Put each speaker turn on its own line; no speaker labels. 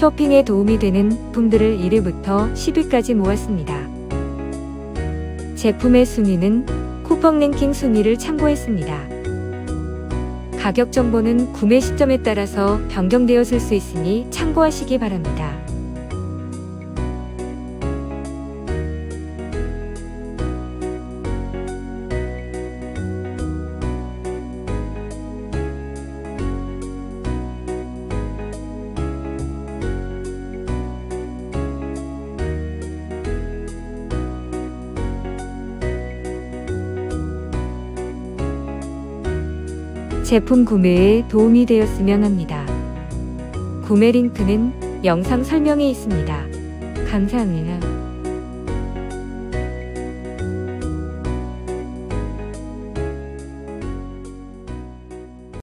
쇼핑에 도움이 되는 품들을 1위부터 10위까지 모았습니다. 제품의 순위는 쿠팡 랭킹 순위를 참고했습니다. 가격 정보는 구매 시점에 따라서 변경되었을 수 있으니 참고하시기 바랍니다. 제품 구매에 도움이 되었으면 합니다. 구매 링크는 영상 설명에 있습니다. 감사합니다.